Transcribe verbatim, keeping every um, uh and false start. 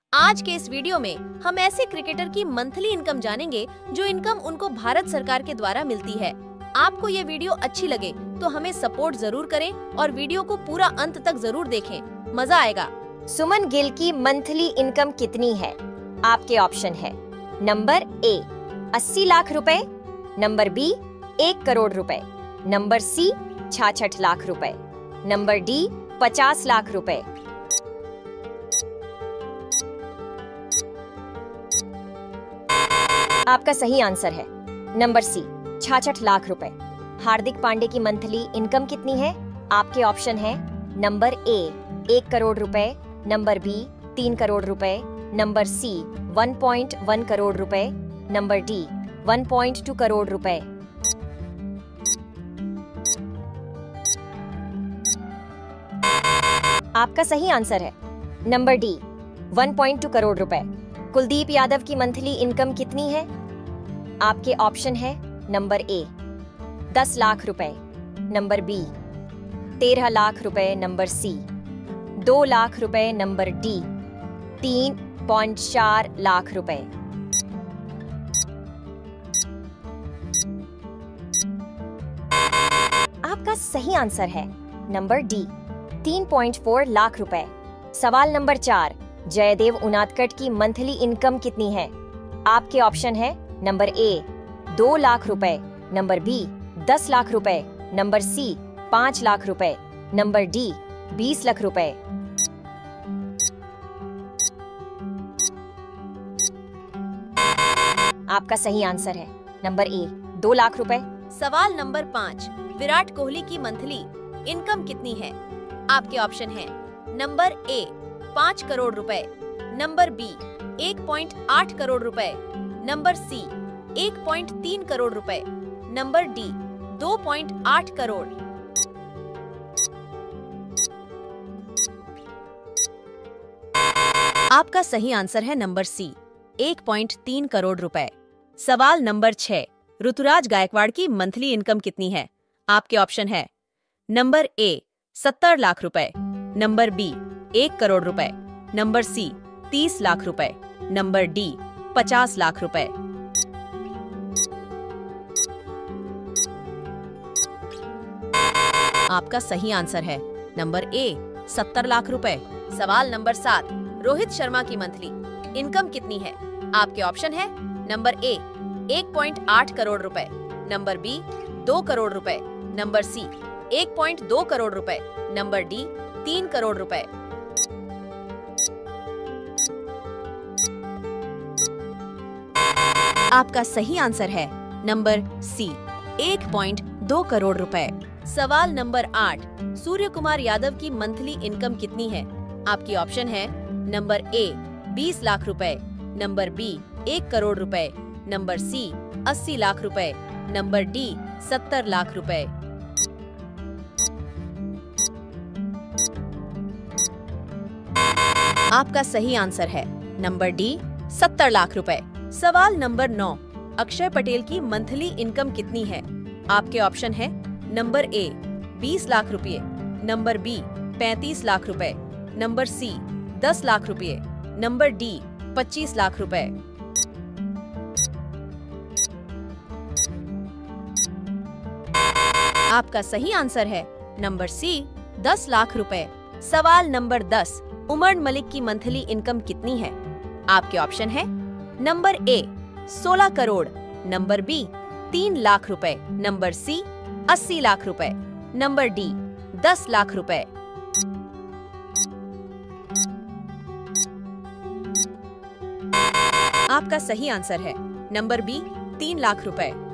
आज के इस वीडियो में हम ऐसे क्रिकेटर की मंथली इनकम जानेंगे जो इनकम उनको भारत सरकार के द्वारा मिलती है। आपको ये वीडियो अच्छी लगे तो हमें सपोर्ट जरूर करें और वीडियो को पूरा अंत तक जरूर देखें, मजा आएगा। सुमन गिल की मंथली इनकम कितनी है? आपके ऑप्शन है नंबर ए अस्सी लाख रुपए, नंबर बी एक करोड़ रुपए, नंबर सी छियासठ लाख रुपए, नंबर डी पचास लाख रुपए। आपका सही आंसर है नंबर सी छियासठ लाख रुपए। हार्दिक पांडे की मंथली इनकम कितनी है? आपके ऑप्शन है नंबर ए एक करोड़ रुपए, नंबर बी तीन करोड़ रुपए, number C one point one crore रुपए, number D one point two crore रुपए। आपका सही आंसर है number D one point two crore रुपए। कुलदीप यादव की मंथली इनकम कितनी है? आपके ऑप्शन है नंबर ए दस लाख रुपए, नंबर बी तेरह लाख रुपए, नंबर सी दो लाख रुपए, नंबर डी तीन पॉइंट चार लाख रुपए। आपका सही आंसर है नंबर डी तीन पॉइंट चार लाख रुपए। सवाल नंबर चार, जयदेव उनादकट की मंथली इनकम कितनी है? आपके ऑप्शन है नंबर ए दो लाख रुपए, नंबर बी दस लाख रुपए, नंबर सी पाँच लाख रुपए, नंबर डी बीस लाख रुपए। आपका सही आंसर है नंबर ए दो लाख रुपए। सवाल नंबर पाँच, विराट कोहली की मंथली इनकम कितनी है? आपके ऑप्शन है नंबर ए पाँच करोड़ रुपए, नंबर बी एक पॉइंट आठ करोड़ रुपए, नंबर सी एक पॉइंट तीन करोड़ रुपए, नंबर डी दो पॉइंट आठ करोड़। आपका सही आंसर है नंबर सी एक पॉइंट तीन करोड़ रुपए। सवाल नंबर छह, ऋतुराज गायकवाड़ की मंथली इनकम कितनी है? आपके ऑप्शन है नंबर ए सत्तर लाख रुपए, नंबर बी एक करोड़ रुपए, नंबर सी तीस लाख रुपए, नंबर डी पचास लाख रुपए। आपका सही आंसर है नंबर ए सत्तर लाख रुपए। सवाल नंबर सात, रोहित शर्मा की मंथली इनकम कितनी है? आपके ऑप्शन है नंबर ए एक पॉइंट आठ करोड़ रुपए, नंबर बी दो करोड़ रुपए, नंबर सी एक पॉइंट दो करोड़ रुपए, नंबर डी तीन करोड़ रुपए। आपका सही आंसर है नंबर सी एक पॉइंट दो करोड़ रुपए। सवाल नंबर आठ, सूर्य कुमार यादव की मंथली इनकम कितनी है? आपकी ऑप्शन है नंबर ए बीस लाख रुपए, नंबर बी एक करोड़ रुपए, नंबर सी अस्सी लाख रुपए, नंबर डी सत्तर लाख रुपए। आपका सही आंसर है नंबर डी सत्तर लाख रुपए। सवाल नंबर नौ, अक्षय पटेल की मंथली इनकम कितनी है? आपके ऑप्शन है नंबर ए बीस लाख रुपए, नंबर बी पैंतीस लाख रुपए, नंबर सी दस लाख रुपए, नंबर डी पच्चीस लाख रुपए। आपका सही आंसर है नंबर सी दस लाख रुपए। सवाल नंबर दस, उमर मलिक की मंथली इनकम कितनी है? आपके ऑप्शन है नंबर ए सोलह करोड़, नंबर बी तीन लाख रुपए, नंबर सी अस्सी लाख रुपए, नंबर डी दस लाख रुपए। आपका सही आंसर है नंबर बी तीन लाख रुपए।